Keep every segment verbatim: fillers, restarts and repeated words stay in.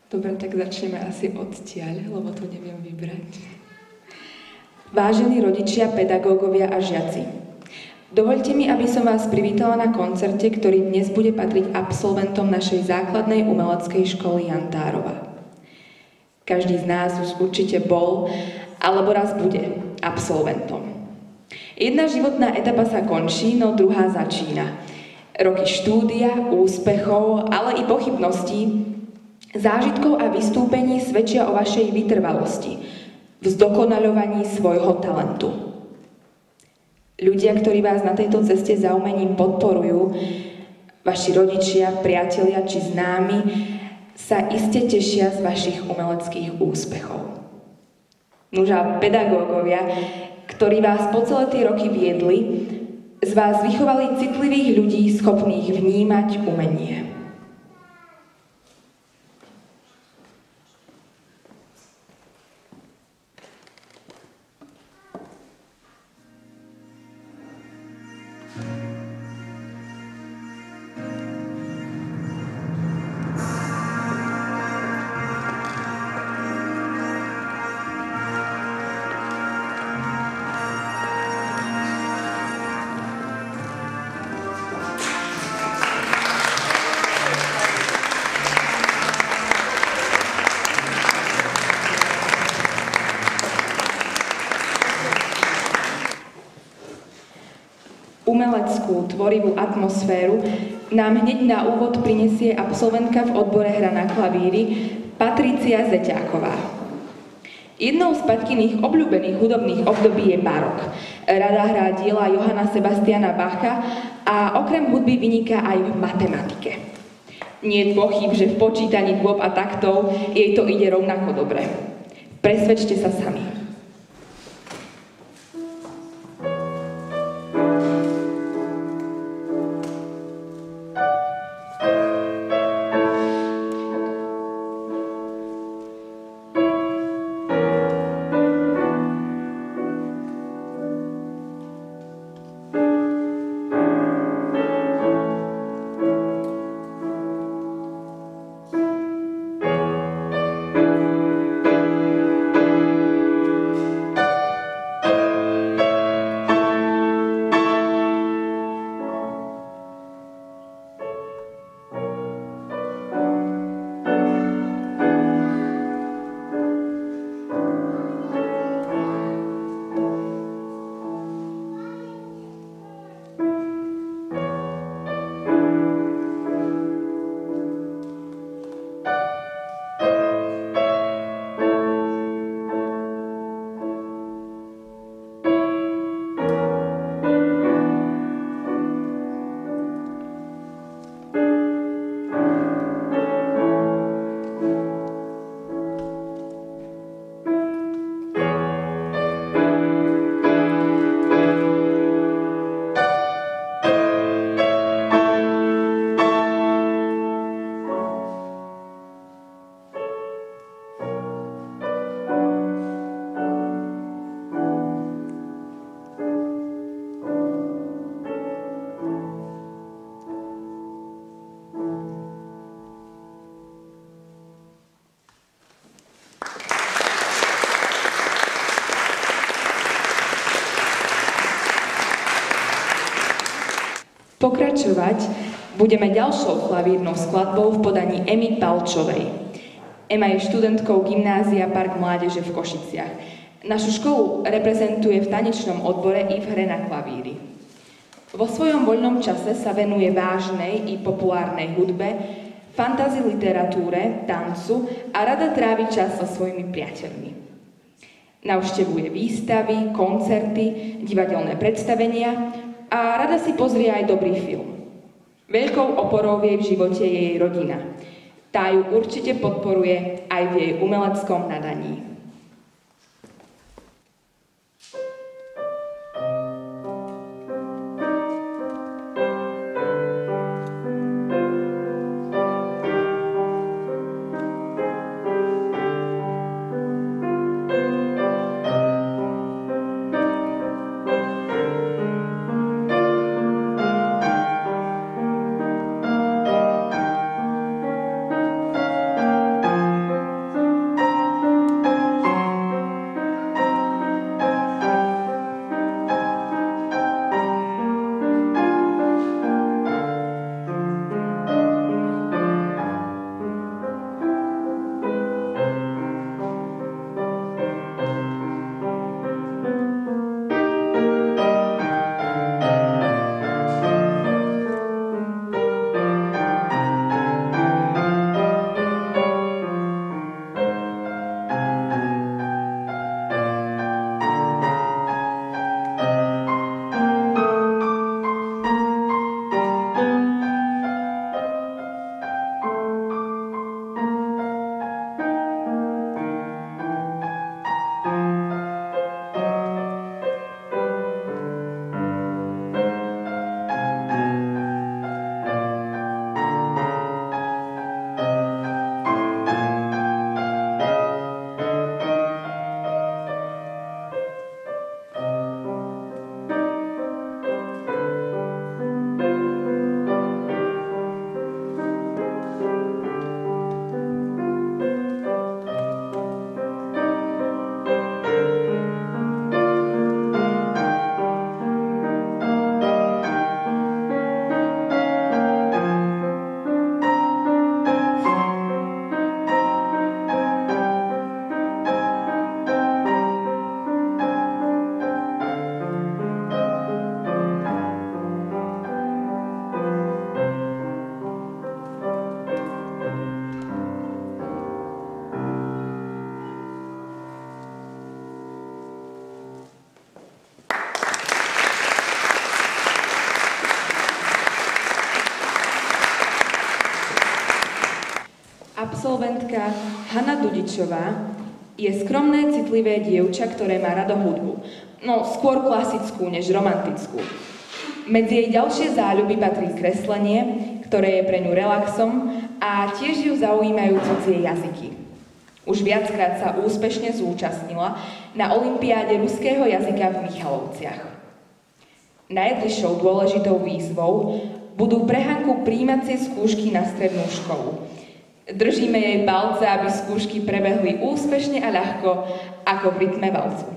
Dobre, tak začneme asi odtiaľ, lebo to neviem vybrať. Vážení rodičia, pedagógovia a žiaci, dovoľte mi, aby som vás privítala na koncerte, ktorý dnes bude patriť absolventom našej základnej umeleckej školy Jantárova. Každý z nás už určite bol, alebo raz bude absolventom. Jedna životná etapa sa končí, no druhá začína. Roky štúdia, úspechov, ale i pochybností, zážitkov a vystúpení svedčia o vašej vytrvalosti, v zdokonaľovaní svojho talentu. Ľudia, ktorí vás na tejto ceste za umením podporujú, vaši rodičia, priatelia či známi, sa iste tešia z vašich umeleckých úspechov. Nuža pedagógovia, ktorí vás po celé tie roky viedli, z vás vychovali citlivých ľudí schopných vnímať umenie. Umeleckú, tvorivú atmosféru nám hneď na úvod prinesie absolventka v odbore hra na klavíri Patricia Zeťáková. Jednou z Paťkyných obľúbených hudobných období je barok. Rada hrá diela Johanna Sebastiana Bacha a okrem hudby vyniká aj v matematike. Nie je pochyb, že v počítaní dôb a taktov jej to ide rovnako dobre. Presvedčte sa sami. Pokračovať budeme ďalšou klavírnou skladbou v podaní Emy Palčovej. Ema je študentkou gymnázia Park Mládeže v Košiciach. Našu školu reprezentuje v tanečnom odbore i v hre na klavíri. Vo svojom voľnom čase sa venuje vážnej i populárnej hudbe, fantasy literatúre, tancu a rada trávi čas so svojimi priateľmi. Navštevuje výstavy, koncerty, divadelné predstavenia a rada si pozrie aj dobrý film. Veľkou oporou v jej živote je jej rodina. Tá ju určite podporuje aj v jej umeleckom nadaní. absolventka Hana Dudičová je skromné, citlivé dievča, ktoré má rado hudbu. No, skôr klasickú, než romantickú. Medzi jej ďalšie záľuby patrí kreslenie, ktoré je pre ňu relaxom, a tiež ju zaujímajú cudzie jazyky. Už viackrát sa úspešne zúčastnila na olympiáde ruského jazyka v Michalovciach. Najbližšou dôležitou výzvou budú pre Hanku prijímacie skúšky na strednú školu. Držíme jej palce, aby skúšky prebehli úspešne a ľahko, ako v rytme valcu.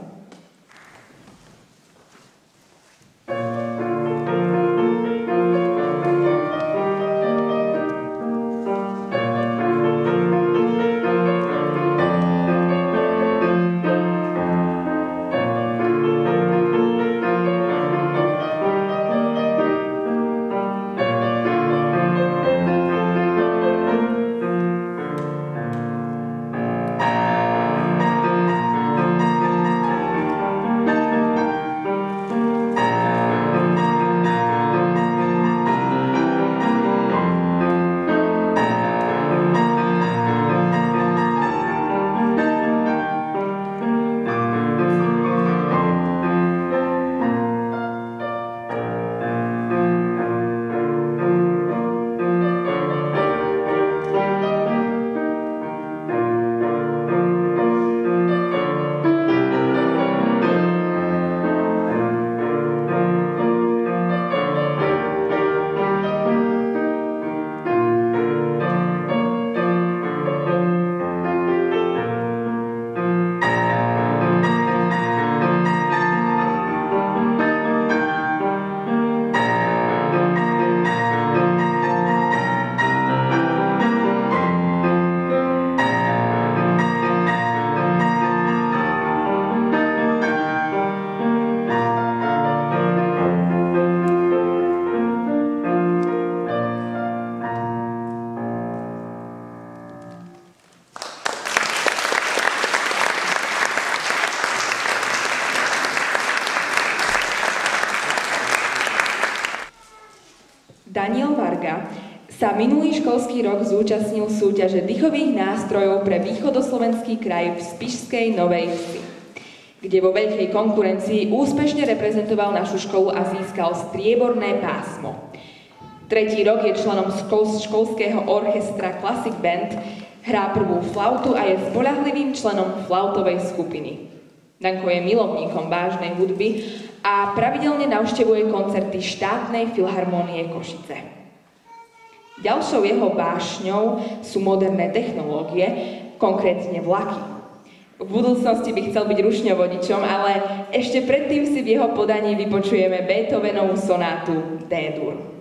Daniel Varga sa minulý školský rok zúčastnil súťaže dýchových nástrojov pre východoslovenský kraj v Spišskej Novej Vsi, kde vo veľkej konkurencii úspešne reprezentoval našu školu a získal strieborné pásmo. Tretí rok je členom škol, školského orchestra Classic Band, hrá prvú flautu a je spoľahlivým členom flautovej skupiny. Danko je milovníkom vážnej hudby a pravidelne navštevuje koncerty štátnej filharmónie Košice. Ďalšou jeho vášňou sú moderné technológie, konkrétne vlaky. V budúcnosti by chcel byť rušňovodičom, ale ešte predtým si v jeho podaní vypočujeme Beethovenovú sonátu D-dur.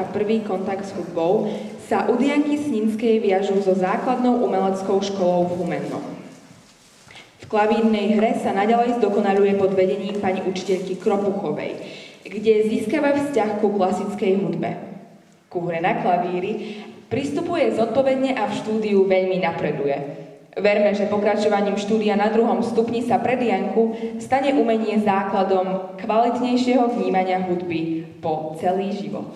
prvý kontakt s hudbou, sa u Dianky Sninskej viažú so základnou umeleckou školou v Humennom. V klavírnej hre sa naďalej zdokonaľuje pod vedením pani učiteľky Kropuchovej, kde získava vzťah ku klasickej hudbe. Ku hre na klavíri pristupuje zodpovedne a v štúdiu veľmi napreduje. Verme, že pokračovaním štúdia na druhom stupni sa pre Dianku stane umenie základom kvalitnejšieho vnímania hudby po celý život.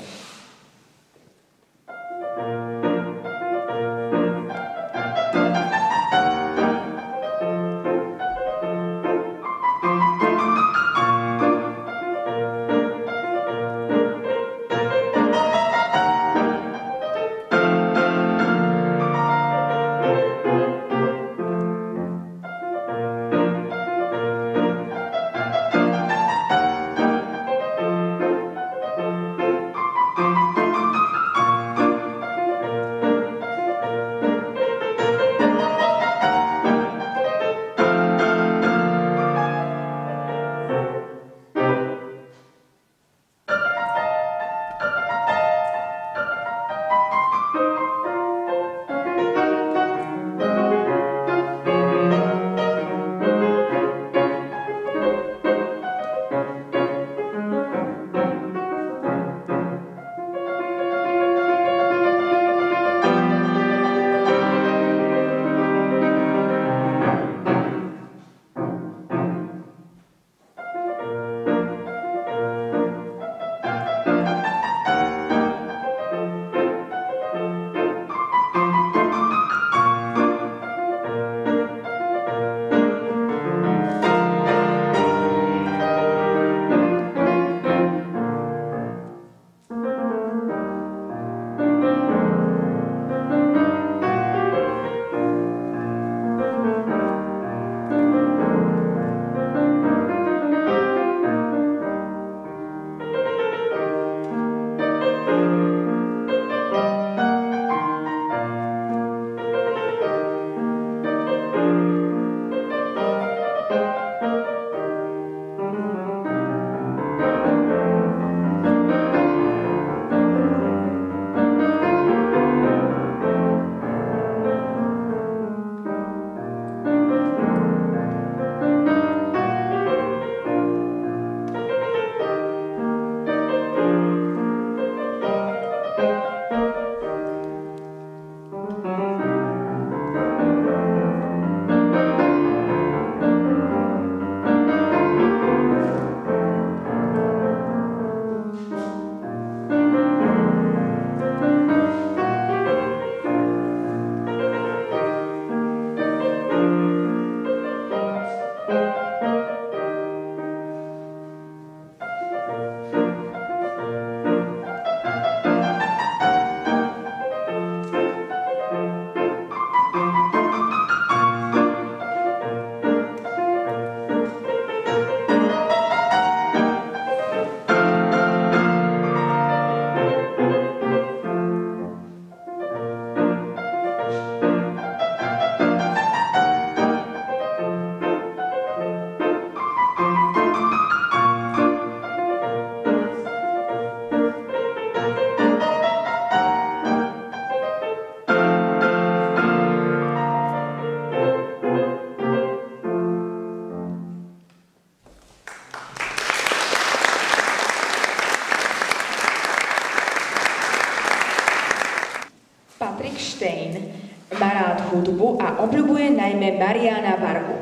Má rád hudbu a obľubuje najmä Mariána Vargu.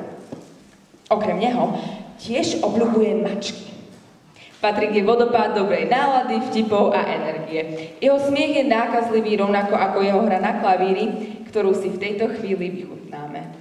Okrem neho tiež obľubuje mačky. Patrik je vodopád dobrej nálady, vtipov a energie. Jeho smiech je nákazlivý rovnako ako jeho hra na klavíri, ktorú si v tejto chvíli vychutnáme.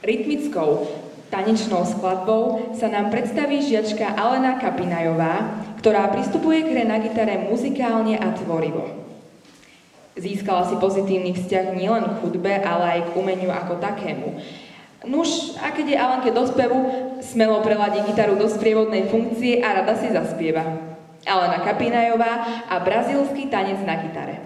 Rytmickou tanečnou skladbou sa nám predstaví žiačka Alena Kapinajová, ktorá pristupuje k hre na gitare muzikálne a tvorivo. Získala si pozitívny vzťah nielen k hudbe, ale aj k umeniu ako takému. Nuž, a keď je Alenke do spevu, smelo preladí gitaru do sprievodnej funkcie a rada si zaspieva. Alena Kapinajová a brazílsky tanec na gitare.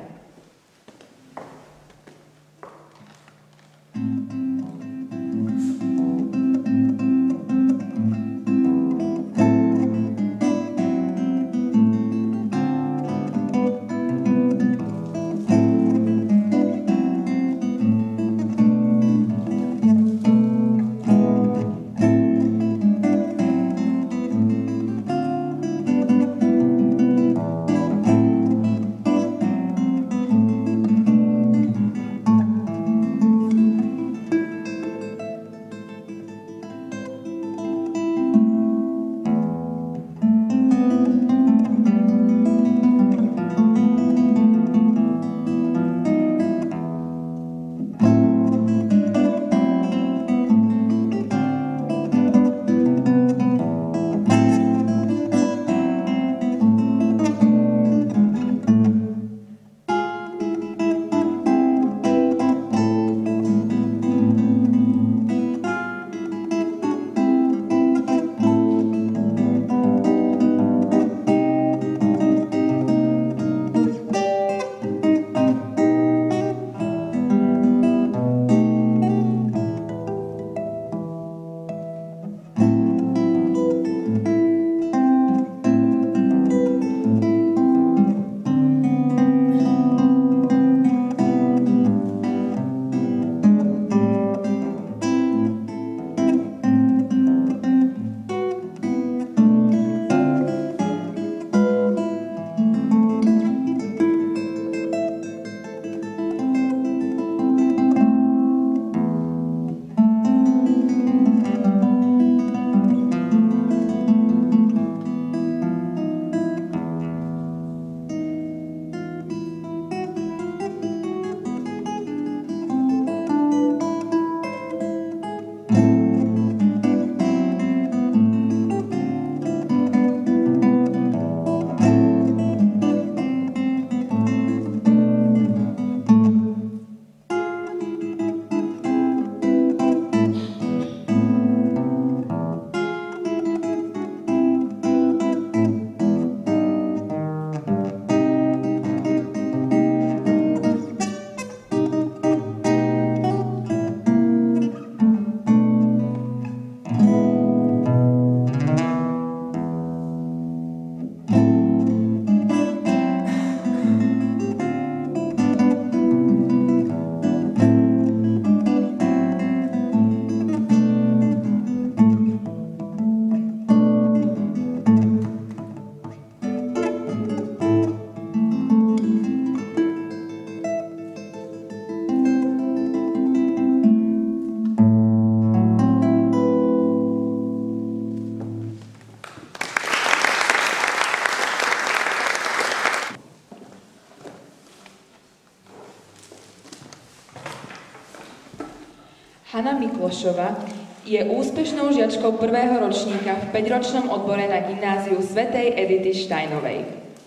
Hanna Miklošová je úspešnou žiačkou prvého ročníka v päťročnom odbore na gymnáziu svätej Edity Štajnovej.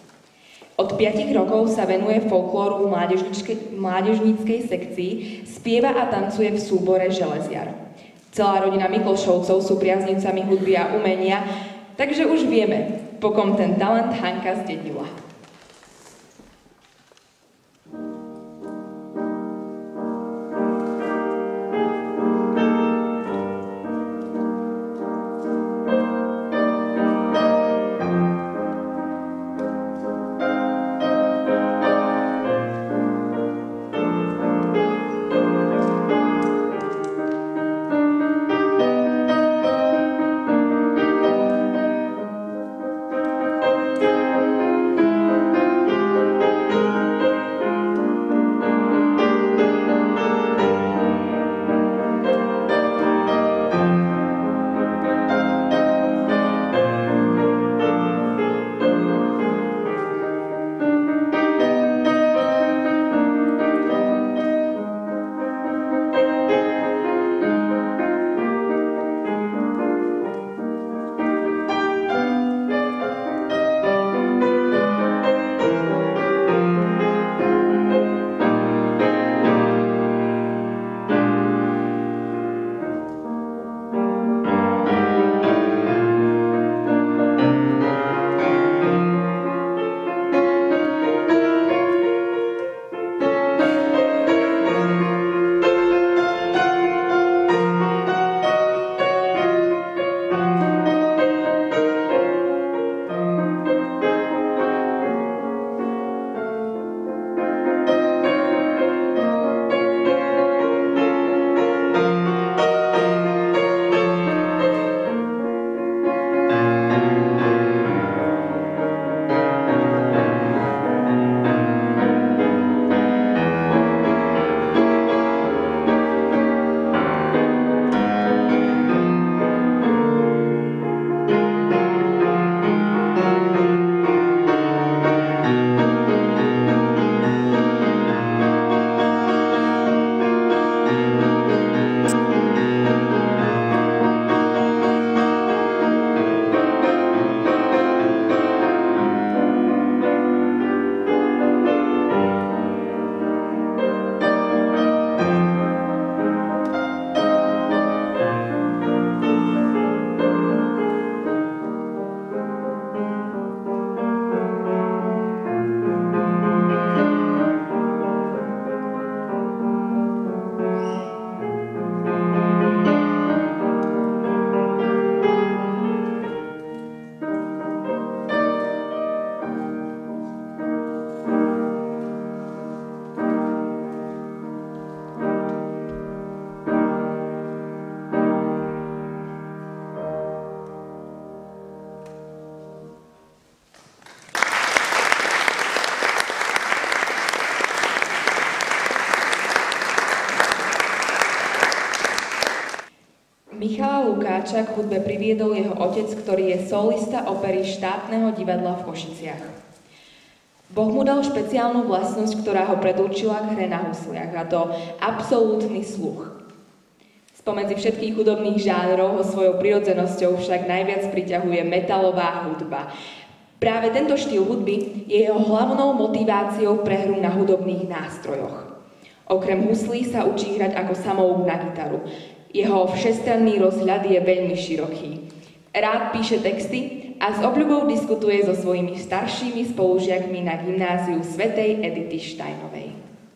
Od piatich rokov sa venuje folklóru v mládežníckej sekcii, spieva a tancuje v súbore Železiar. Celá rodina Miklošovcov sú priaznivcami hudby a umenia, takže už vieme, po kom ten talent Hanka zdedila. Lukáča k hudbe priviedol jeho otec, ktorý je solista opery Štátneho divadla v Košiciach. Boh mu dal špeciálnu vlastnosť, ktorá ho predurčila k hre na husliach, a to absolútny sluch. Spomedzi všetkých hudobných žánrov ho svojou prirodzenosťou však najviac priťahuje metalová hudba. Práve tento štýl hudby je jeho hlavnou motiváciou pre hru na hudobných nástrojoch. Okrem huslí sa učí hrať ako samouk na gitaru. Jeho všestranný rozhľad je veľmi široký. Rád píše texty a s obľubou diskutuje so svojimi staršími spolužiakmi na gymnáziu svätej Edity Štajnovej.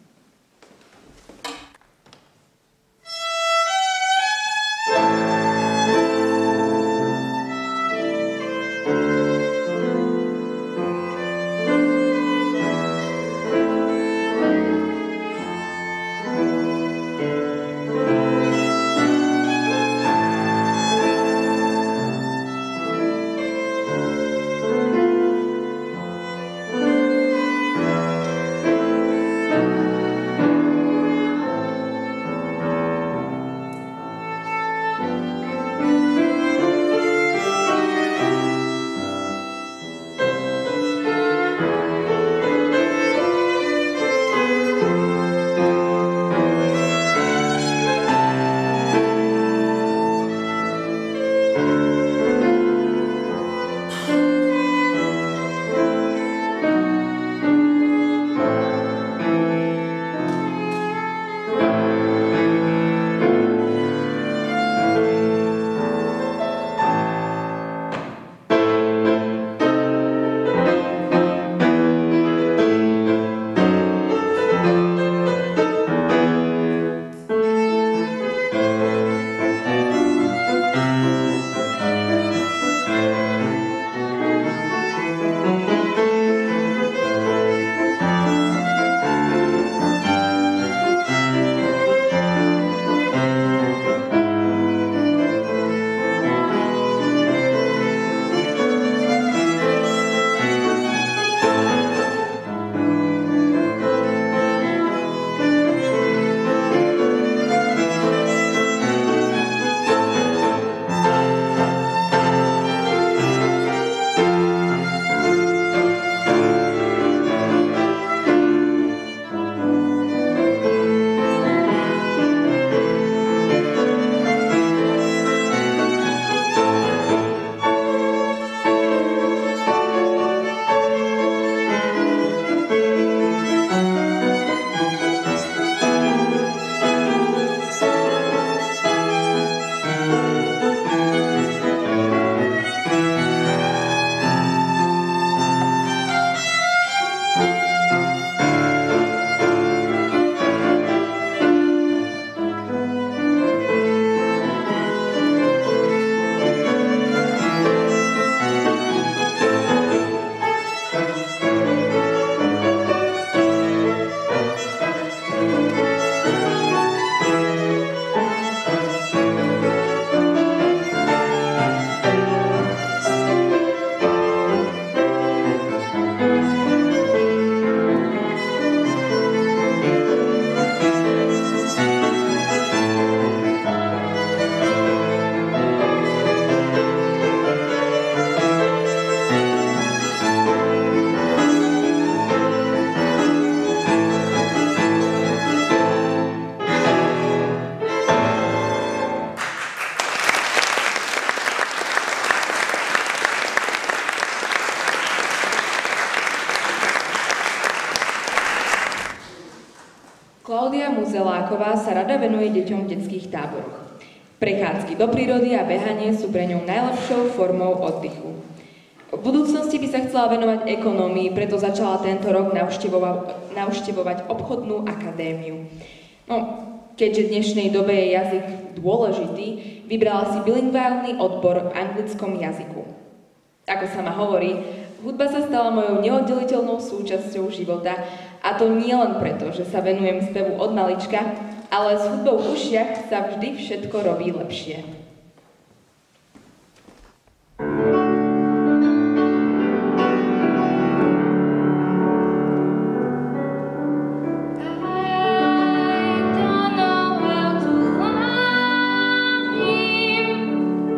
Klaudia Muzeláková sa rada venuje deťom v detských táboroch. Prechádzky do prírody a behanie sú pre ňu najlepšou formou oddychu. V budúcnosti by sa chcela venovať ekonómii, preto začala tento rok navštevovať, navštevovať obchodnú akadémiu. No, keďže v dnešnej dobe je jazyk dôležitý, vybrala si bilingválny odbor v anglickom jazyku. Ako sama hovorí, hudba sa stala mojou neoddeliteľnou súčasťou života, a to nie len preto, že sa venujem spevu od malička, ale s hudbou v ušiach sa vždy všetko robí lepšie. I don't know how to love him.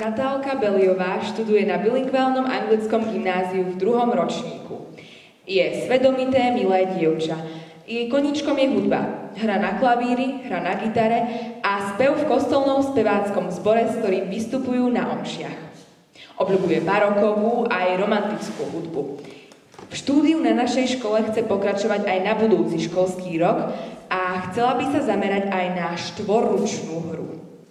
Natálka Beliová študuje na bilingválnom anglickom gymnáziu v druhom ročníku. Je svedomité, milé dievča. Jej koníčkom je hudba. Hra na klavíri, hra na gitare a spev v kostolnom speváckom zbore, s ktorým vystupujú na omšiach. Obľubuje barokovú aj romantickú hudbu. V štúdiu na našej škole chce pokračovať aj na budúci školský rok a chcela by sa zamerať aj na štvorručnú hru.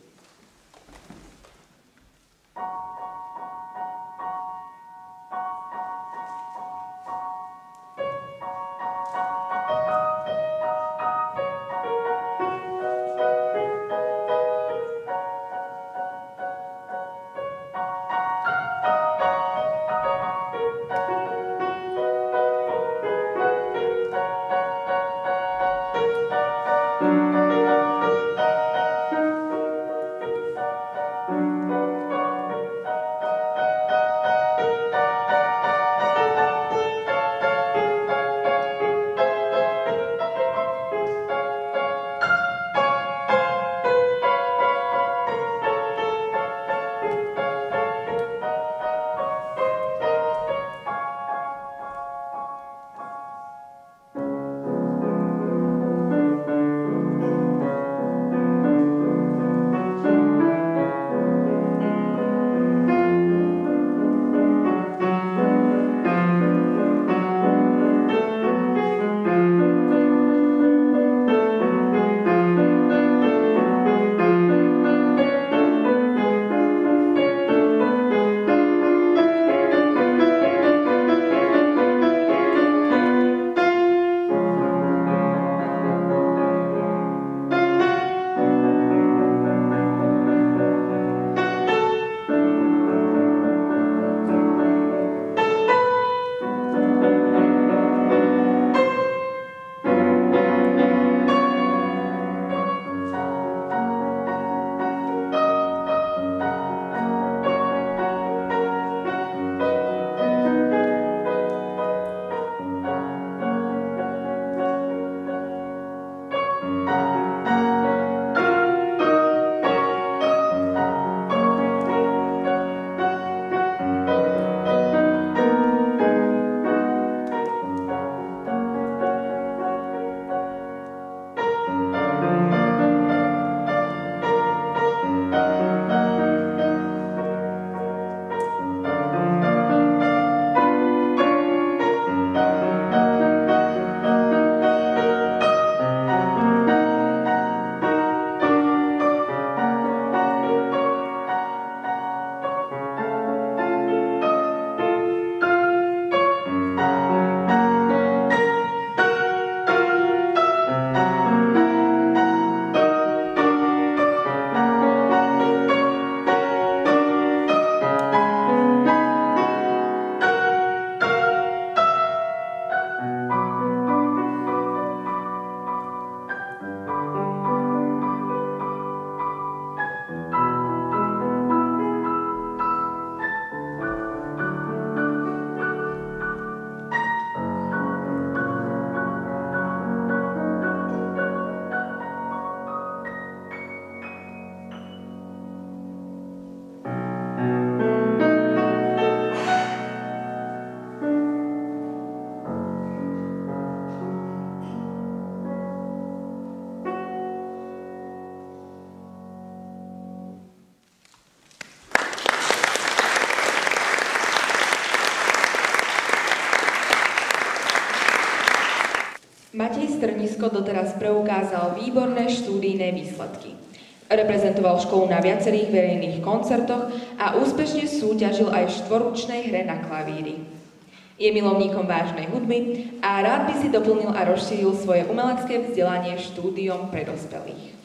Matej Strnisko doteraz preukázal výborné štúdijné výsledky. Reprezentoval školu na viacerých verejných koncertoch a úspešne súťažil aj v štvorručnej hre na klavíri. Je milovníkom vážnej hudby a rád by si doplnil a rozšíril svoje umelecké vzdelanie štúdiom pre dospelých.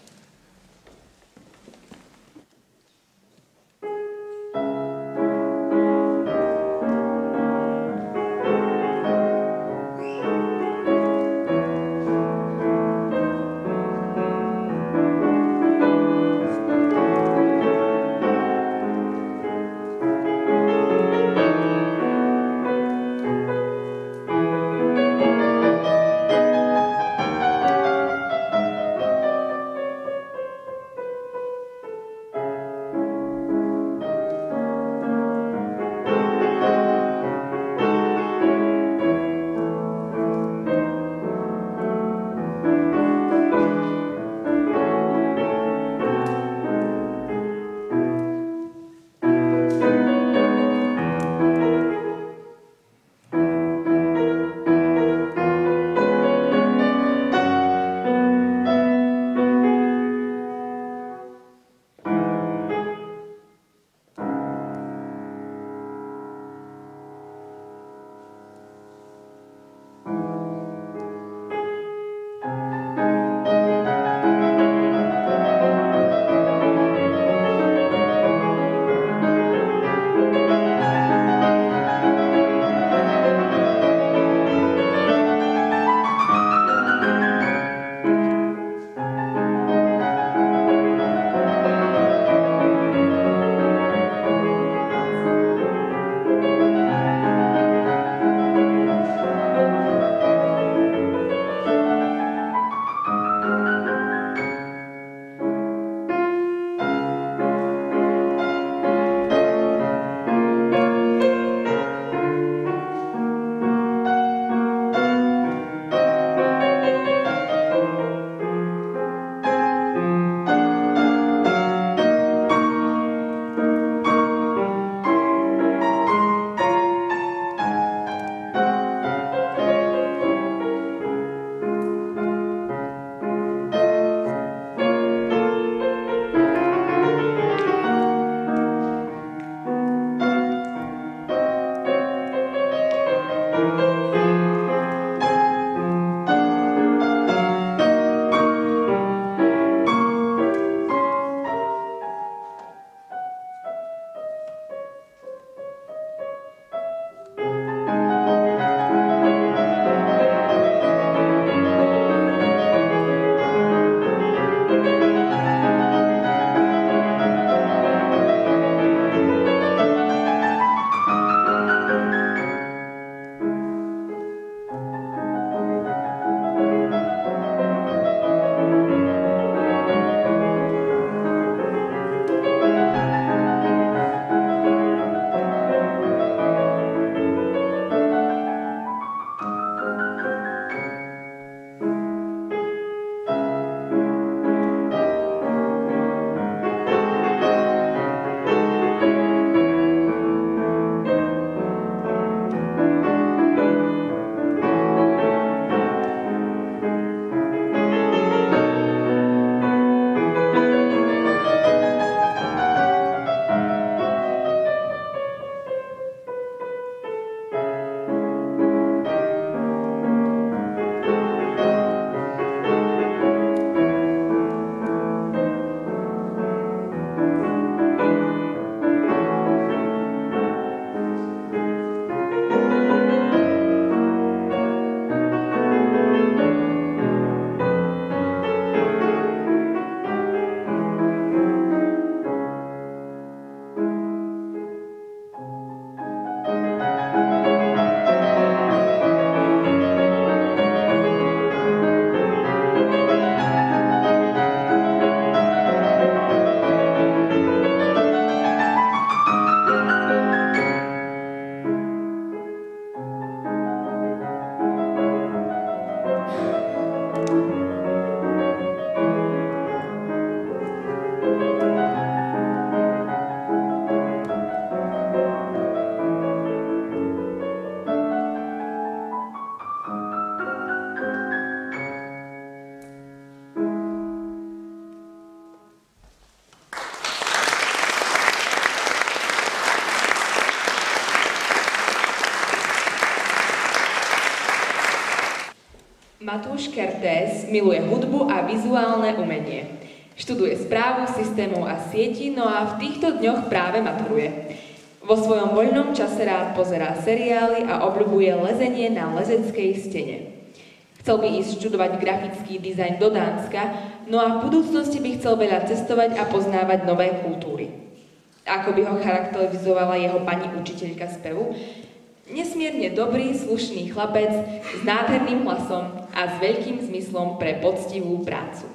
Matúš Kertész miluje hudbu a vizuálne umenie. Študuje správu systémov a sietí, no a v týchto dňoch práve maturuje. Vo svojom voľnom čase rád pozerá seriály a obľubuje lezenie na lezeckej stene. Chcel by ísť študovať grafický dizajn do Dánska, no a v budúcnosti by chcel veľa cestovať a poznávať nové kultúry. Ako by ho charakterizovala jeho pani učiteľka spevu? Nesmierne dobrý, slušný chlapec s nádherným hlasom a s veľkým zmyslom pre poctivú prácu.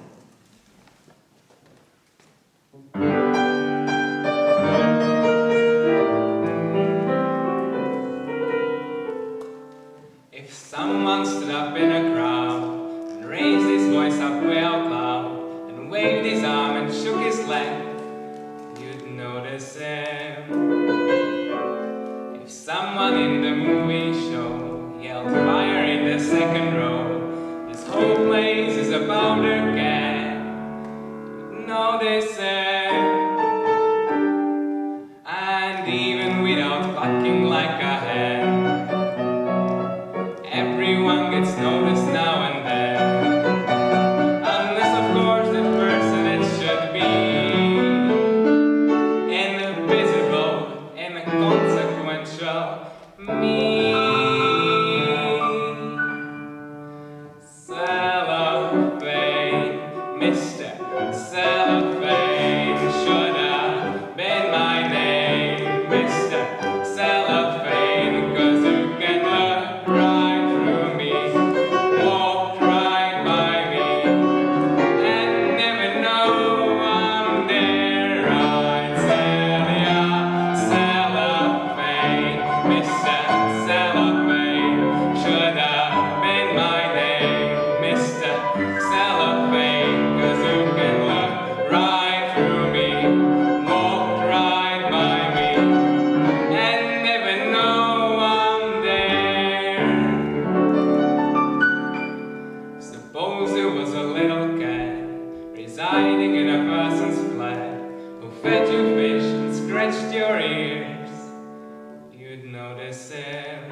If someone stood up in a crowd and raised his voice up way out loud and waved his arm and shook his leg, you'd notice him. If someone in the movie show yelled fire in the second row, this whole place is about to get, you'd notice him. And even without fucking like a hen, everyone gets noticed now and then. Unless of course the person it should be invisible and consequential. Me, Cellophane, Mister Cellophane should have been my name, Mister Cellophane, 'cause you can look right through me, walk right by me, and never know I'm there. I tell ya, Cellophane, Mister Cellophane should have been my name, Mister Cellophane, 'cause you can look right through me, walk right by me, and never know I'm there. Suppose there was a little cat residing in a person's flat who fed you fish and scratched your ears, you'd notice him.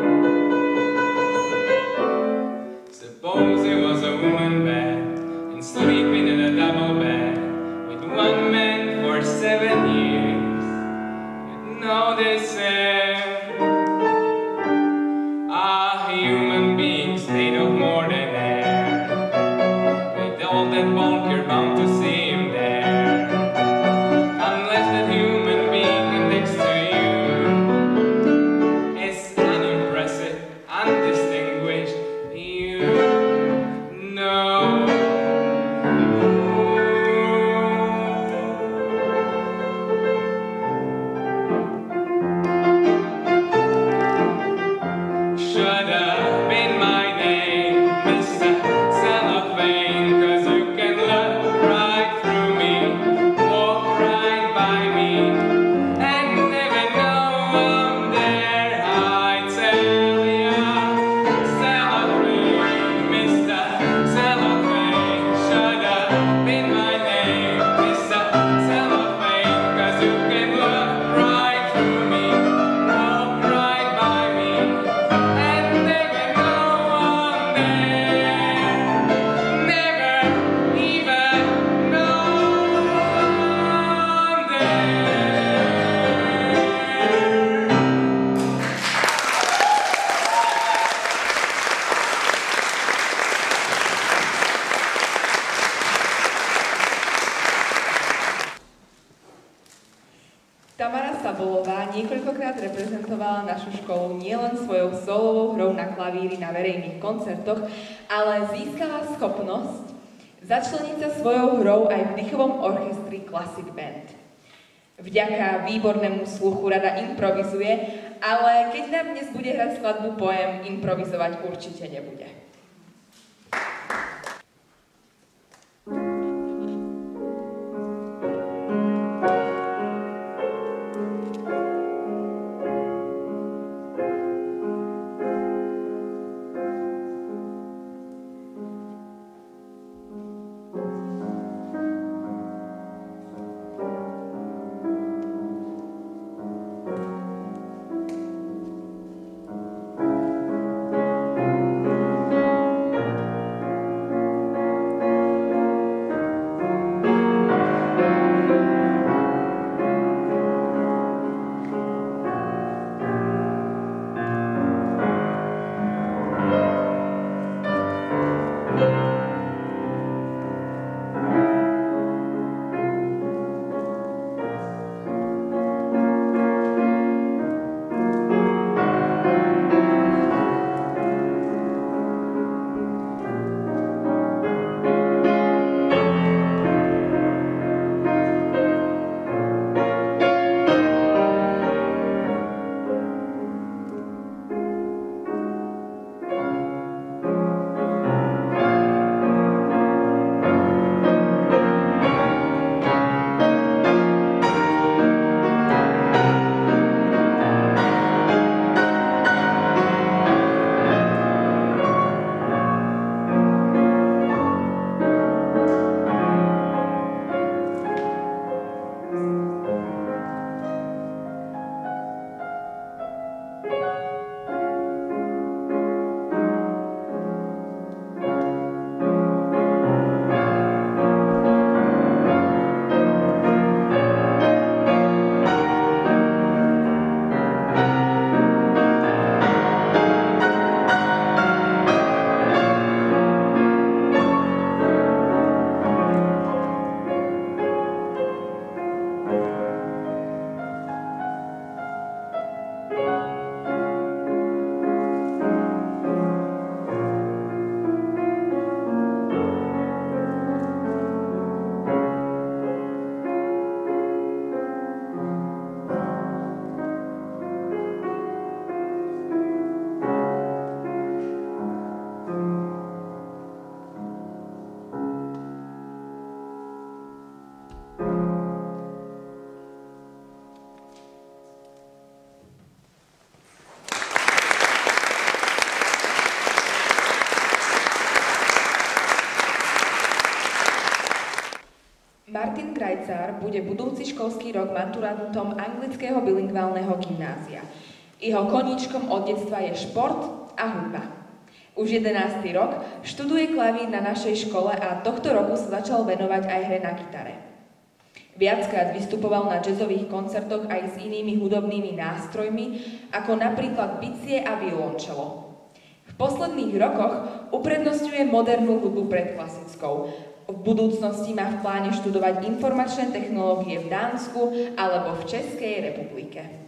Suppose there was a woman bed and sleeping in a double bed with one man for seven years, you'd notice him. A human being's made of more than air. With all that bulk, you're bound to see him there. Unless that human being next to you is unimpressive, undistinguished, you know. Should have been my name, Mister Cellophane, 'cause you can look right through me, walk right by me, and never know I'm there. I tell ya, Cellophane, Mister Cellophane should have been my name, Mister Cellophane, 'cause you can look right through me, walk right by me, and never know I'm there. Never even know I'm there. Tamara Sabolová niekoľkokrát reprezentovala našu školu nielen svojou solovou hrou na klavíri na verejných koncertoch, ale získala schopnosť začleniť sa svojou hrou aj v dýchovom orchestri Classic Band. Vďaka výbornému sluchu rada improvizuje, ale keď nám dnes bude hrať skladbu Poem, improvizovať určite nebude. Cellophane, Martin Krajcár bude budúci školský rok maturantom anglického bilingválneho gymnázia. Jeho koníčkom od detstva je šport a hudba. Už jedenásty rok študuje klavír na našej škole a tohto roku sa začal venovať aj hre na gitare. Viackrát vystupoval na jazzových koncertoch aj s inými hudobnými nástrojmi, ako napríklad bicie a violončelo. V posledných rokoch uprednostňuje modernú hudbu pred klasickou. V budúcnosti má v pláne študovať informačné technológie v Dánsku alebo v Českej republike.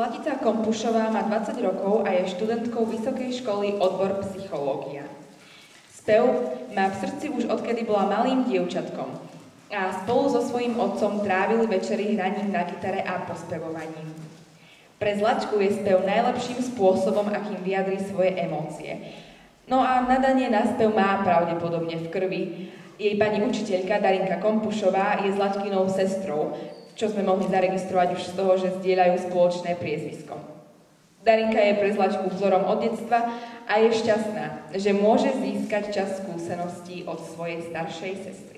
Zlatica Kompušová má dvadsať rokov a je študentkou Vysokej školy odbor psychológia. Spev má v srdci už odkedy bola malým dievčatkom a spolu so svojím otcom trávili večery hraním na gitare a pospevovaním. Pre Zlačku je spev najlepším spôsobom, akým vyjadrí svoje emócie. No a nadanie na spev má pravdepodobne v krvi. Jej pani učiteľka Darinka Kompušová je Zlačkinou sestrou, čo sme mohli zaregistrovať už z toho, že zdieľajú spoločné priezvisko. Darinka je pre Zlačku vzorom od detstva a je šťastná, že môže získať čas skúseností od svojej staršej sestry.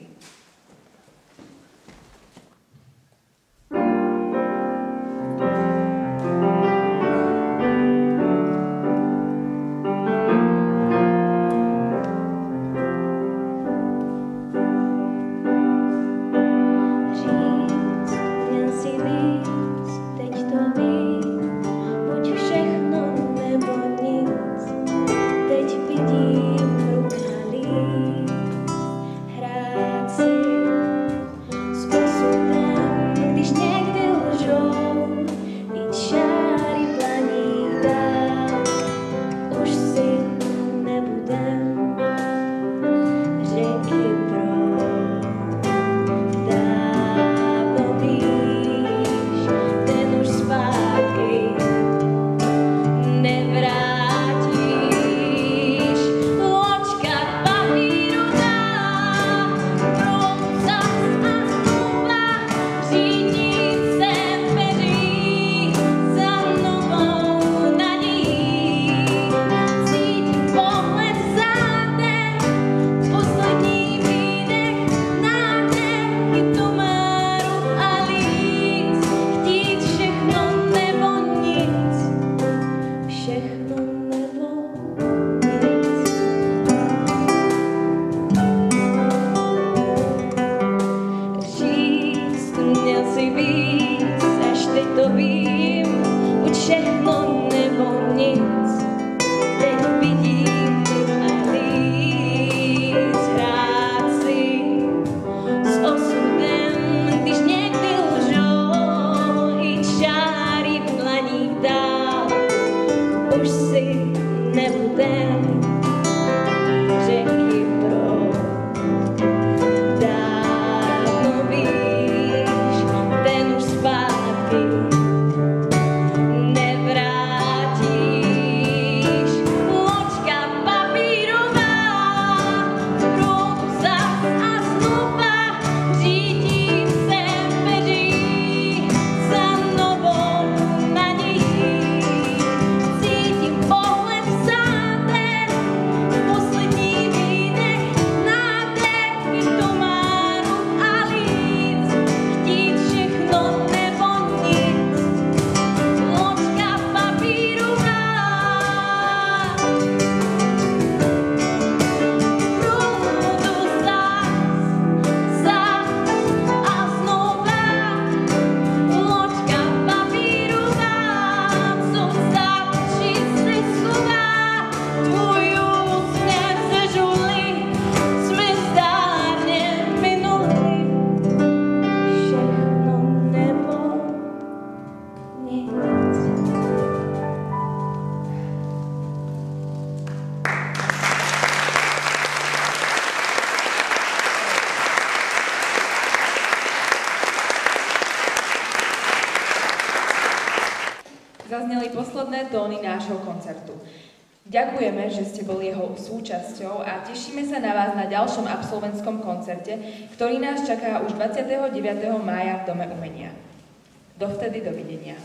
Zazneli posledné tóny nášho koncertu. Ďakujeme, že ste boli jeho súčasťou a tešíme sa na vás na ďalšom absolventskom koncerte, ktorý nás čaká už dvadsiateho deviateho mája v Dome umenia. Dovtedy dovidenia.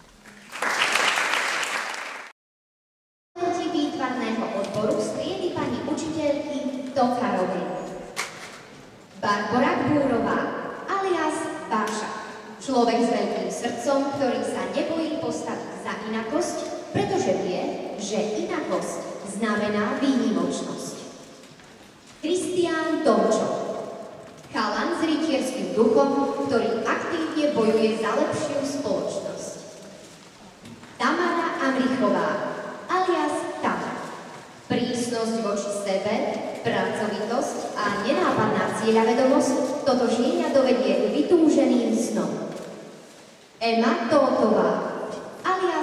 Výtvarného odboru striedy pani učiteľky Tokarovej. Barbora Gbúrová, alias Báša. Človek s veľkým srdcom, ktorý sa nebojí postaviť za inakosť, pretože vie, že inakosť znamená výnimočnosť. Kristián Tomčo. Chalan s rytierským duchom, ktorý aktívne bojuje za lepšiu spoločnosť. Tamara Amrichová, alias Tata. Prísnosť voči sebe, pracovitosť a nenápadná cieľavedomosť toto žieňa dovedie k vytúženým snom. Ema Tótová, alias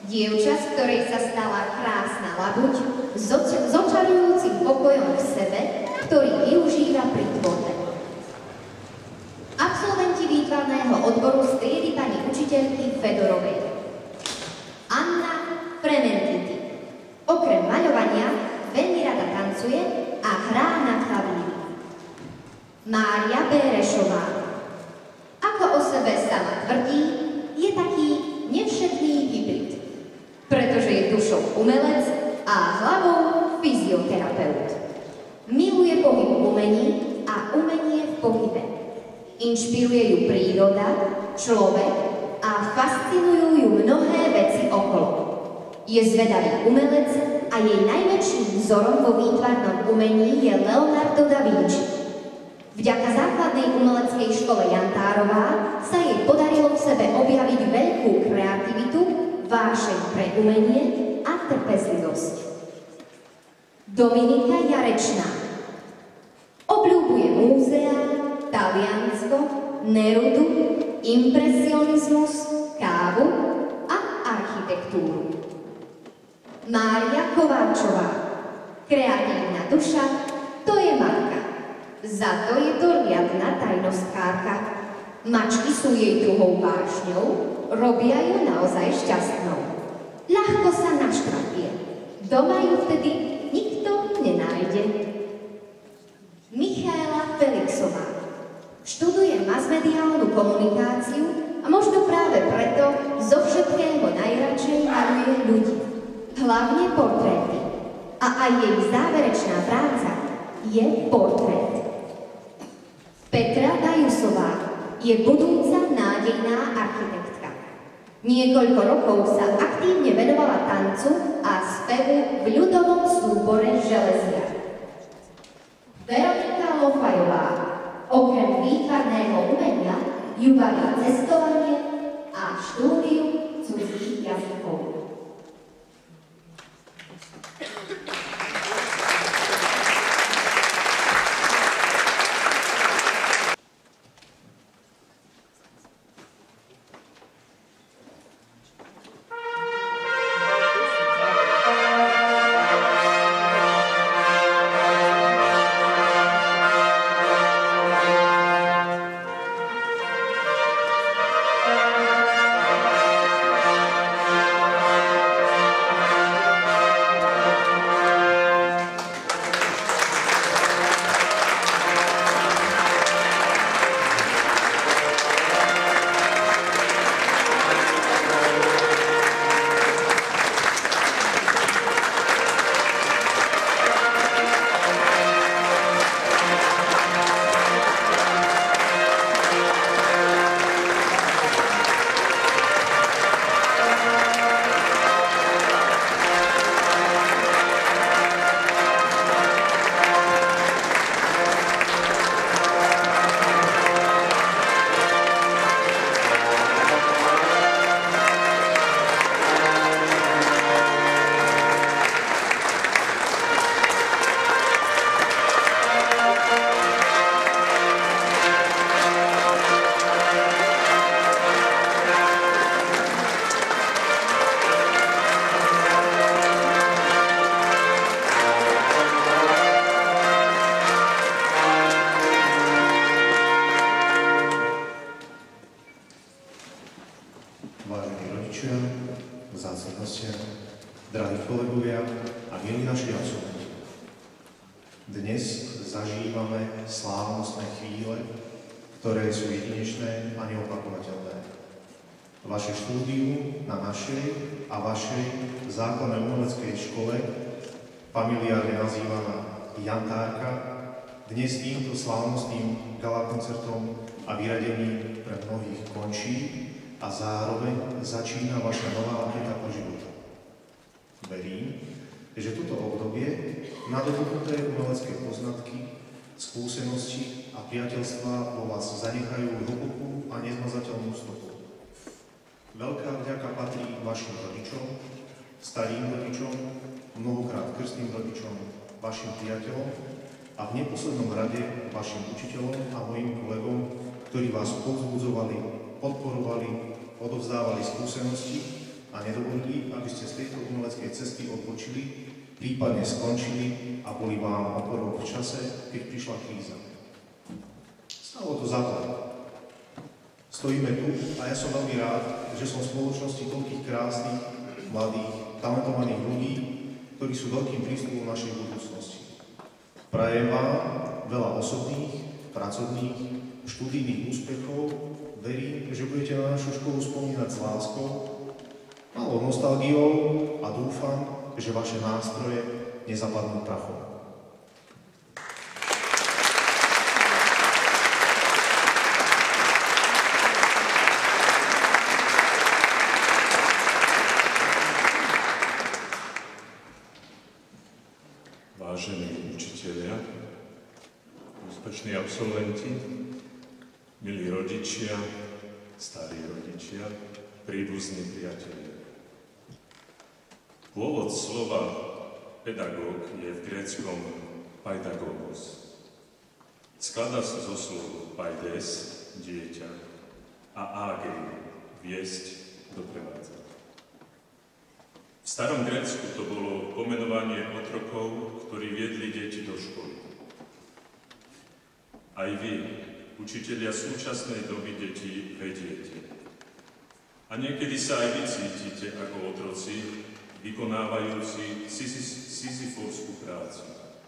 Dievča, z ktorej sa stala krásna labuť, s oč- s očarujúcim pokojom v sebe, ktorý využíva pri tvorbe. Absolventi výtvarného odboru z triedy pani učiteľky Fedorovej. Anna Prementity. Okrem maľovania veľmi rada tancuje a hrá na klavíri. Mária Bérešová. Ako o sebe sama tvrdí, je taký nevšetný hybrid, pretože je dušou umelec a hlavou fyzioterapeut. Miluje pohyb v umení a umenie v pohybe. Inšpiruje ju príroda, človek a fascinujú ju mnohé veci okolo. Je zvedavý umelec a jej najväčším vzorom vo výtvarnom umení je Leonardo da Vinci. Vďaka základnej umeleckej škole Jantárová sa jej podarilo v sebe objaviť veľkú kreativitu, vášeň pre umenie a trpezlivosť. Dominika Jarečná. Obľúbuje múzea, Taliansko, Nerudu, impresionizmus, kávu a architektúru. Mária Kováčová. Kreatívna duša, to je matka. Za to je to riadna tajnostkárka. Mačky sú jej druhou vášňou, robia ju naozaj šťastnou. Ľahko sa naštrapie. Doma ju vtedy nikto nenájde. Michaela Felixová. Študuje masmediálnu komunikáciu a možno práve preto zo všetkého najradšej maluje ľudí. Hlavne portréty. A aj jej záverečná práca je portrét. Petra Bajusová je budúca nádejná architektka. Niekoľko rokov sa aktívne venovala tancu a spevu v ľudovom súbore Železiar. Veronika Lofajová. Okrem výtvarného umenia ju baví cestovanie a štúdium cudzích jazykov. Vaše štúdium na našej a vašej základnej umeleckej škole, familiárne nazývaná Jantárka, dnes týmto slávnostným galakoncertom a vyradením pre mnohých končí a zároveň začína vaša nová etapa života. Verím, že toto obdobie, nadobudnuté umelecké poznatky, skúsenosti a priateľstva vo vás zanechajú hlbokú a nezmazateľnú stopu. Veľká vďaka patrí vašim rodičom, starým rodičom, mnohokrát krstným rodičom, vašim priateľom a v neposlednom rade vašim učiteľom a mojim kolegom, ktorí vás povzbudzovali, podporovali, odovzdávali skúsenosti a nedovolili, aby ste z tejto umeleckej cesty odbočili, prípadne skončili a boli vám oporou v čase, keď prišla kríza. Stalo to za to. Stojíme tu a ja som veľmi rád, že som v spoločnosti toľkých krásnych, mladých, talentovaných ľudí, ktorí sú veľkým prísľubom našej budúcnosti. Prajem vám veľa osobných, pracovných, študijných úspechov. Verím, že budete na našu školu spomínať s láskou, malou nostalgiou a dúfam, že vaše nástroje nezapadnú prachom. Vážení učitelia, úspešní absolventi, milí rodičia, starí rodičia, príbuzní priatelia. Pôvod slova pedagóg je v gréckom paidagogos. Skladá sa zo slov paides, dieťa, a agei, viesť, doprevádzať. V starom Grécku to bolo pomenovanie otrokov, ktorí viedli deti do školy. Aj vy, učitelia súčasnej doby detí, vediete. A niekedy sa aj vy cítite ako otroci, vykonávajúci sizifovskú prácu.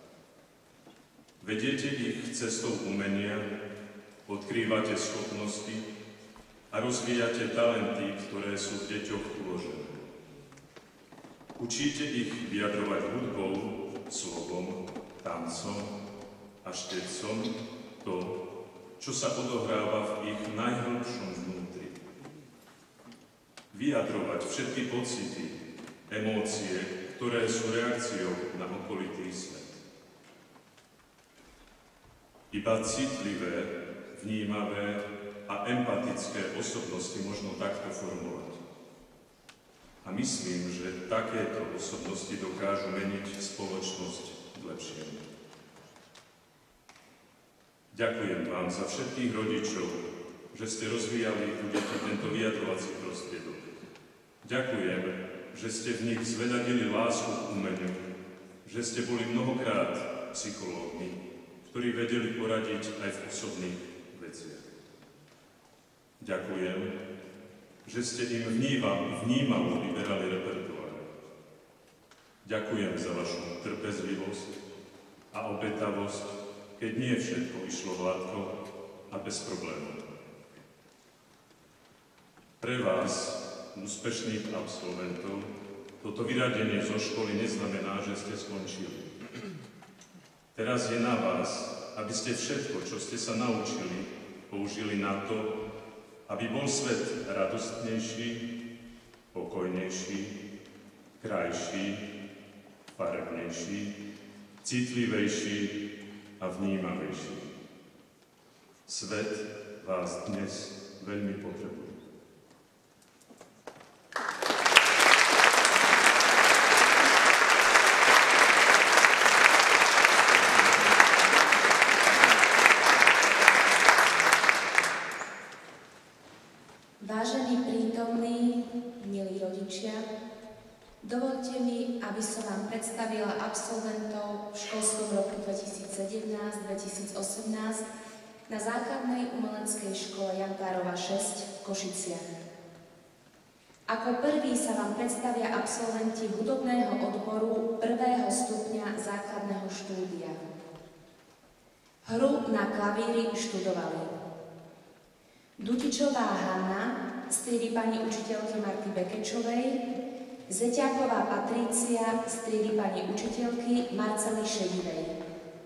Vediete ich cestou umenia, odkrývate schopnosti a rozvíjate talenty, ktoré sú v deťoch uložené. Učíte ich vyjadrovať hudbou, slovom, tancom a štecom to, čo sa odohráva v ich najhlbšom vnútri. Vyjadrovať všetky pocity, emócie, ktoré sú reakciou na okolitý svet. Iba citlivé, vnímavé a empatické osobnosti možno takto formovať. A myslím, že takéto osobnosti dokážu meniť spoločnosť k lepšiemu. Ďakujem vám za všetkých rodičov, že ste rozvíjali u detí tento vyjadrovací prostriedok. Ďakujem, že ste v nich zvedadili lásku k umeniu, že ste boli mnohokrát psychológmi, ktorí vedeli poradiť aj v osobných veciach. Ďakujem, že ste im vnímalo, vnímalo vyberali repertoár. Ďakujem za vašu trpezlivosť a obetavosť, keď nie všetko išlo hladko a bez problémov. Pre vás, úspešných absolventov, toto vyradenie zo školy neznamená, že ste skončili. Teraz je na vás, aby ste všetko, čo ste sa naučili, použili na to, aby bol svet radostnejší, pokojnejší, krajší, farebnejší, citlivejší a vnímavejší. Svet vás dnes veľmi potrebuje. Vážení prítomní, milí rodičia, dovoľte mi, aby som vám predstavila absolventov v školskom roku dvetisícsedemnásť dvetisícosemnásť na základnej umeleckej škole Jantárova šesť v Košiciach. Ako prvý sa vám predstavia absolventi hudobného odboru prvého stupňa základného štúdia. Hru na klavíri študovali Dutičová Hanna z triedy pani učiteľky Marty Bekečovej, Zeťáková Patrícia z triedy pani učiteľky Marcely Šedivej.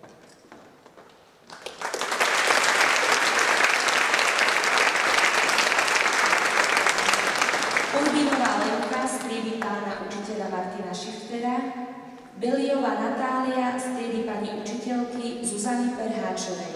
Ulbinová Lenka z triedy pána učiteľa Martina Šiftera, Beliová Natália z triedy pani učiteľky Zuzany Perháčovej.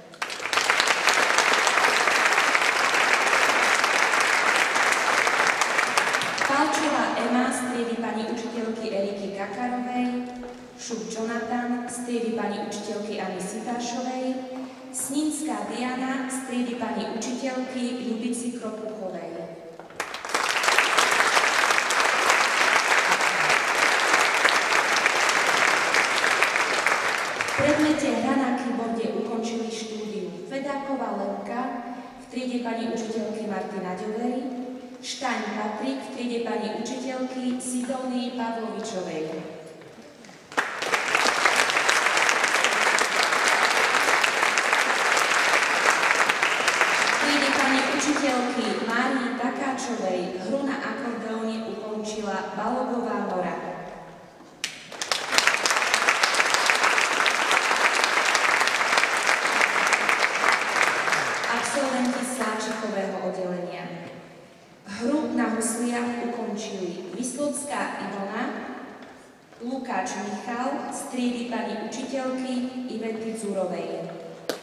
Palčová Ema z triedy pani učiteľky Eriky Kakarovej, Šup Jonathan z triedy pani učiteľky Ani Sitášovej, Snínská Diana z triedy pani učiteľky Ľubici Kropuchovej. triede pani učiteľky Marty Naďovej, Štaň Patrik v triede pani učiteľky Sidónii Pavlovičovej. V triede pani učiteľky Márii Takáčovej hru na akordeóne ukončila Balogová Nora. Absolventi Sláčikového oddelenia. Hru na husliach ukončili Vyslodská Ivona, Lukáč Michal z triedy pani učiteľky Ivety Dzurovej.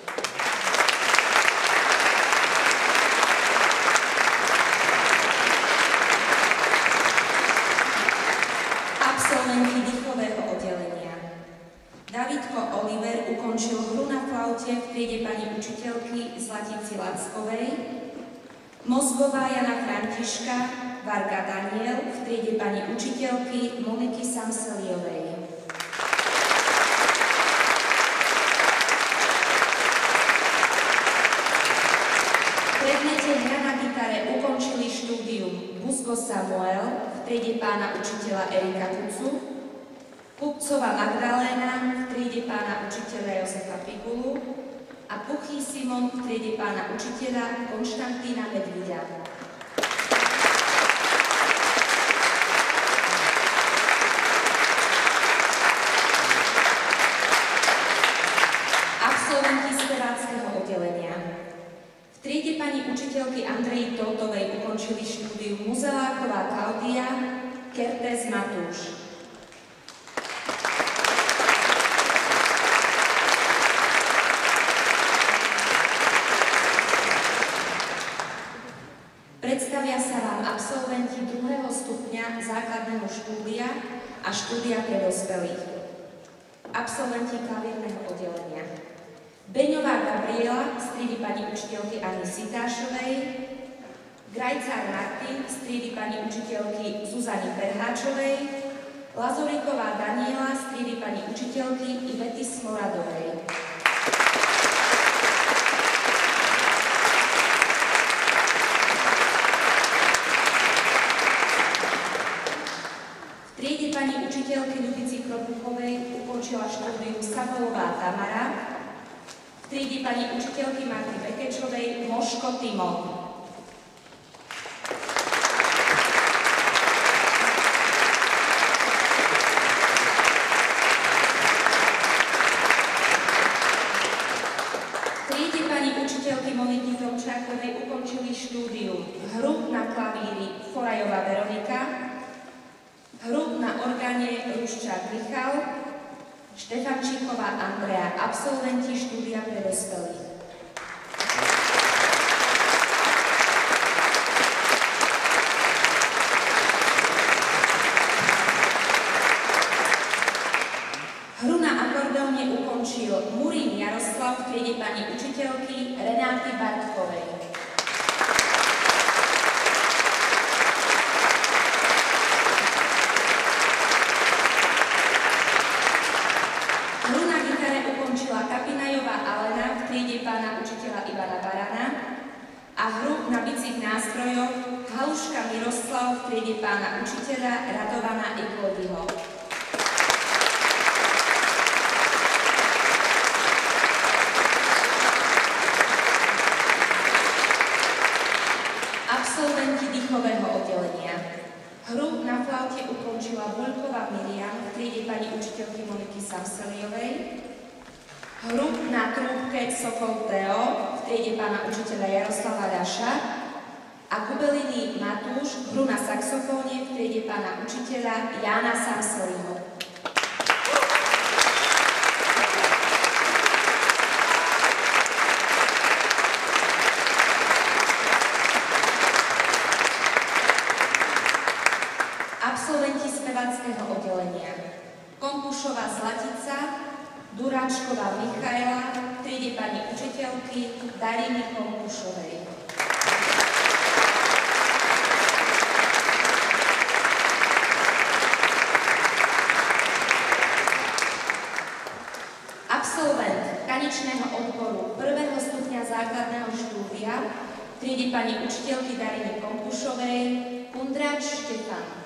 Absolventi dýchového oddelenia. Davidko Oliver ukončil hru na flaute v triede pani učiteľky Zlatici Lackovej, Mozgová Jana Františka, Varga Daniel v triede pani učiteľky Moniky Samseliovej. V predmete hra na gitare ukončili štúdium Buzgo Samuel v triede pána učiteľa Erika Kucu, Kupcová Magdaléna v triede pána učiteľa Jozefa Pikulu a Puchý Simon v triede pána učiteľa Konštantína Medvída. Absolventi speváckeho oddelenia. V triede pani učiteľky Andreji Tótovej ukončili štúdium Muzeláková Klaudia, Kertész Matúš. Predstavia sa vám absolventi druhého stupňa základného štúdia a štúdia pre dospelých. Absolventi klavírneho oddelenia. Beňová Gabriela z triedy pani učiteľky Anny Sitášovej, Grajcár Martin z triedy pani učiteľky Zuzany Perháčovej, Lazoríková Daniela z triedy pani učiteľky Ivety Smoradovej. V triede pani učiteľky Ľubici Kropuchovej ukončila štúdium Samolová Tamara, v triede pani učiteľky Marty Bekečovej Moško Timon. V triede pani učiteľky Moniky Tomčákovej ukončili štúdium hru na klavíri Forajová Veronika, hru na orgáne Ruščák Michal, Štefančíková Andrea, absolventi štúdia pre dospelých. Hru na akordeóne ukončil Murín Jaroslav v triede pani učiteľky Renáty Bartkovej. Kapinajová Alena v triede pána učiteľa Ivana Barana a hru na bicích nástrojoch Haluška Miroslav v triede pána učiteľa Radovana Iglodiho. Absolventi dýchového oddelenia. Hru na flaute ukončila Buľková Miriam v triede pani učiteľky Moniky Samseliovej, hru na trúbke Sokol Teo v triede pána učiteľa Jaroslava Daša a Kubeliny Matúš hru na saxofóne v triede pána učiteľa Jána Samseliho. Absolventi speváckeho oddelenia. Konkušová Zlatica, Duráčková Michaela v triede pani učiteľky Dariny Konkušovej. Absolvent tanečného odboru prvého stupňa základného štúdia triedy pani učiteľky Dariny Kompušovej, Kundráč Štefan.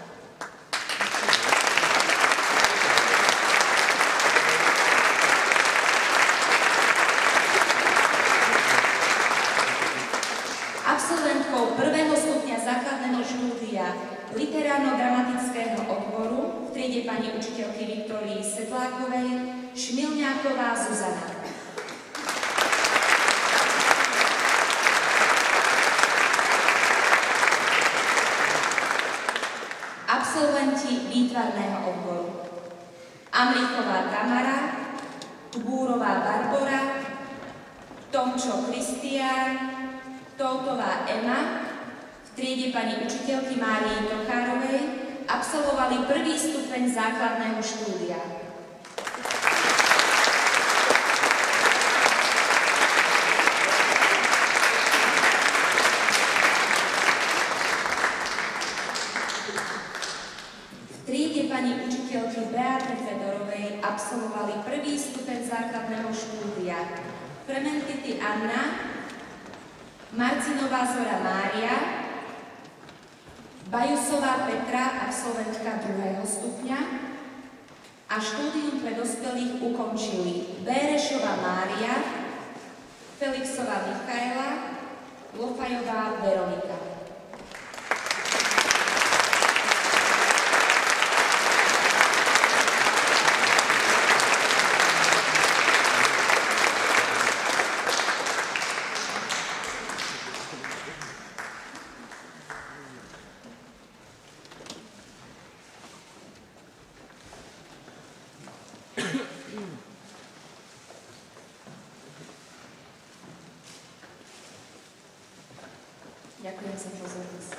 Absolventkou prvého stupňa základného štúdia literárno-dramatického odboru v triede pani učiteľky Viktórii Sedlákovej, Šmilňáková Zuzana. Absolventi výtvarného odboru: Amrichová Tamara, Búrová Barbora, Tomčo Kristián, Toutová Ema v triede pani učiteľky Márii Tochárovej absolvovali prvý stupeň základného štúdia. V triede pani učiteľky Beaty Fedorovej absolvovali prvý stupeň základného štúdia Frementity Anna, Marcinová Zora Mária, Bajusová Petra, absolventka druhého stupňa, a štúdium pre dospelých ukončili Bérešová Mária, Felixová Michaela, Lofajová Veronika. Ďakujem za pozornosť.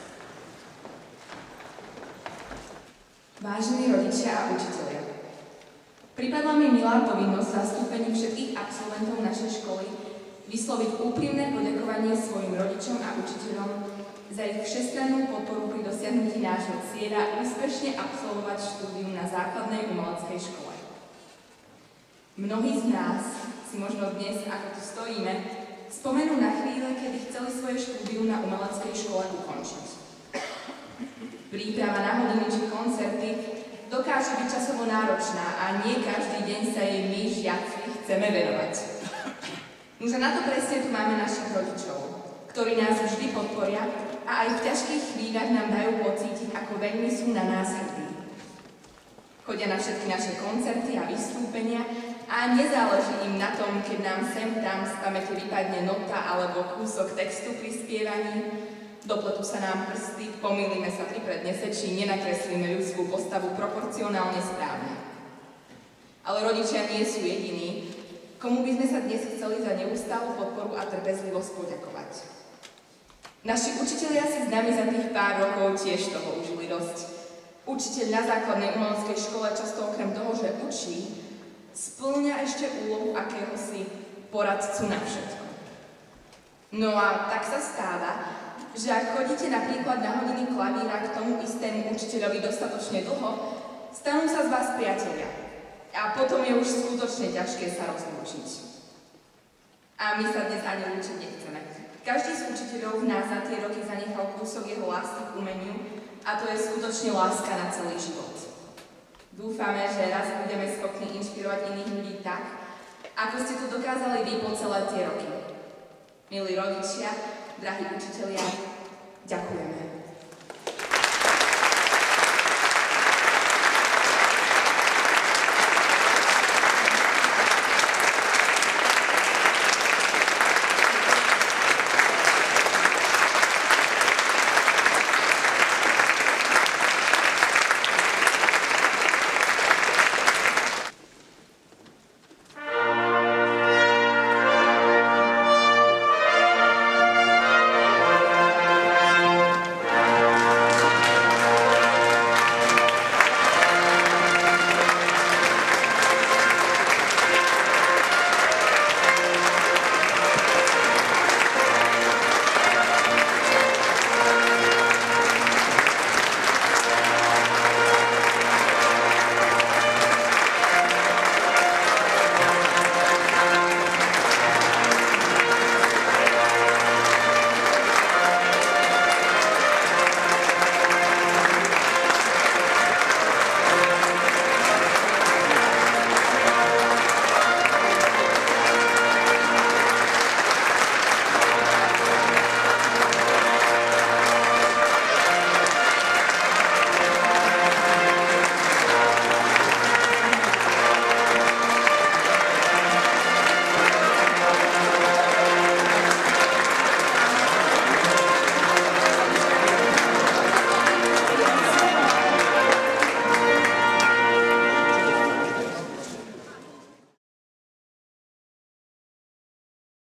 Vážení rodičia a učitelia, pripadla mi milá povinnosť v zastúpení všetkých absolventov našej školy vysloviť úprimné poďakovanie svojim rodičom a učiteľom za ich všestrannú podporu pri dosiahnutí nášho cieľa úspešne absolvovať štúdium na základnej umeleckej škole. Mnohí z nás si možno dnes, ako tu stojíme, spomenú na chvíle, kedy chceli svoje štúdium na umeleckej škole ukončiť. Príprava na hodiny či koncerty dokáže byť časovo náročná a nie každý deň sa jej my, žiaci, chceme venovať. Nože na to presne tu máme našich rodičov, ktorí nás vždy podporia a aj v ťažkých chvíľach nám dajú pocítiť, ako veľmi sú na nás hrdí. Chodia na všetky naše koncerty a vystúpenia a nezáleží im na tom, keď nám sem tam z pamäte vypadne nota alebo kúsok textu pri spievaní, dopletú sa nám prsty, pomýlime sa pri prednese, či nenakreslíme ľudskú postavu proporcionálne správne. Ale rodičia nie sú jediní, komu by sme sa dnes chceli za neustálu podporu a trpezlivosť poďakovať. Naši učitelia si s nami za tých pár rokov tiež toho užili dosť. Učiteľ na základnej umeleckej škole často okrem toho, že učí, spĺňa ešte úlohu akéhosi poradcu na všetko. No a tak sa stáva, že ak chodíte napríklad na hodiny klavíra k tomu istému učiteľovi dostatočne dlho, stanú sa z vás priatelia. A potom je už skutočne ťažké sa rozlúčiť. A my sa dnes ani lúčiť nechceme. Každý z učiteľov v nás za tie roky zanechal kúsok jeho lásky k umeniu a to je skutočne láska na celý život. Dúfame, že raz budeme schopní inšpirovať iných ľudí tak, ako ste to dokázali vy po celé tie roky. Milí rodičia, drahí učitelia, ďakujeme.